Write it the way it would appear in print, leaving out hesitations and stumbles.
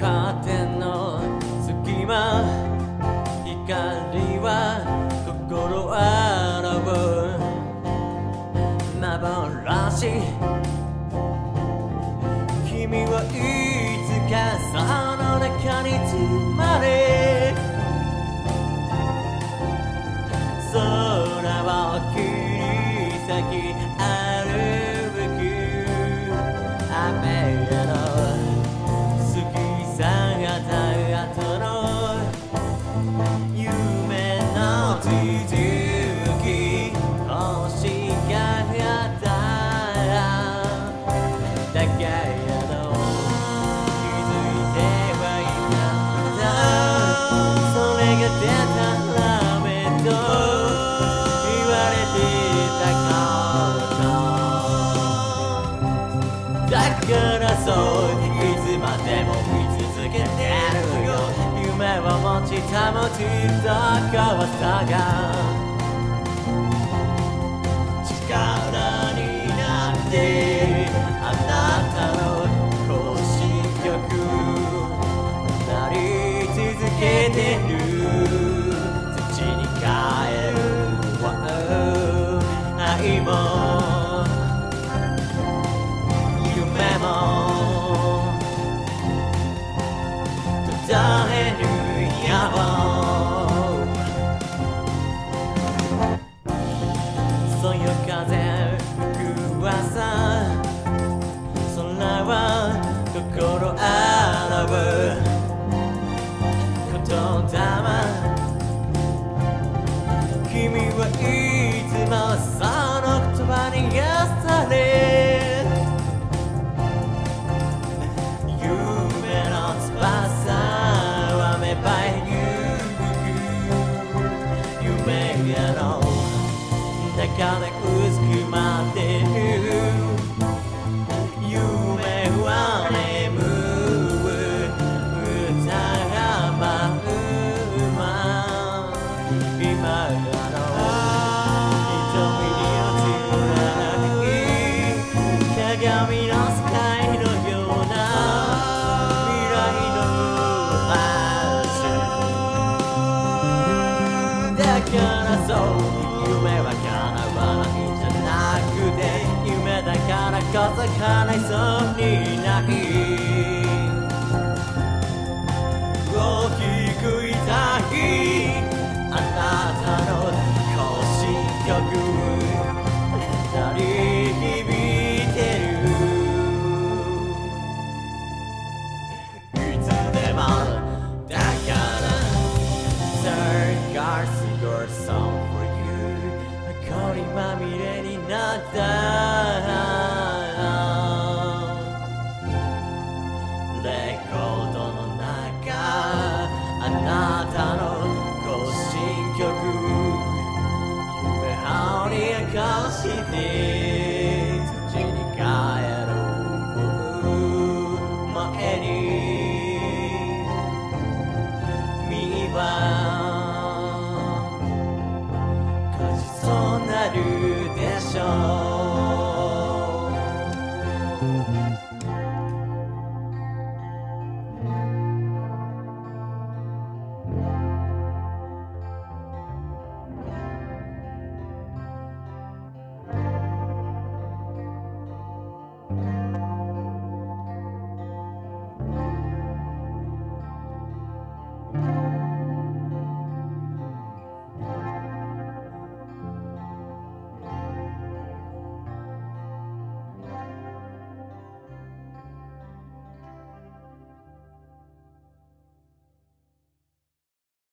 カーテンの隙間光は心洗う幻君はいつかその中に包まれ空を切り裂き歩く雨への過ぎ去った後の夢の続き欲しかっただけど気づいてはいなかったそれが出たらめと言われてたことだからそういつまでも見続けてるよ夢を持ち保つ高さが力になってあなたの行進曲なり続けてる土に帰る愛も夢も途絶える野望そよ風吹く朝空は心洗う言霊君はいつもその言葉に癒され夢の翼は芽生えゆく夢への中でうずくまってる夢は眠る歌が舞うま今の瞳を貫き鏡の世界のような未来の明日だからそう夢は叶わないんじゃなくて夢だからこそ叶いそうにない大きくいたいあなたの行進曲鳴り響いてるいつでもだから Third God's good song for you 氷まみれになったレコードの中あなたの行進曲夢羽織明かして土に帰る前に身はそうなるでしょう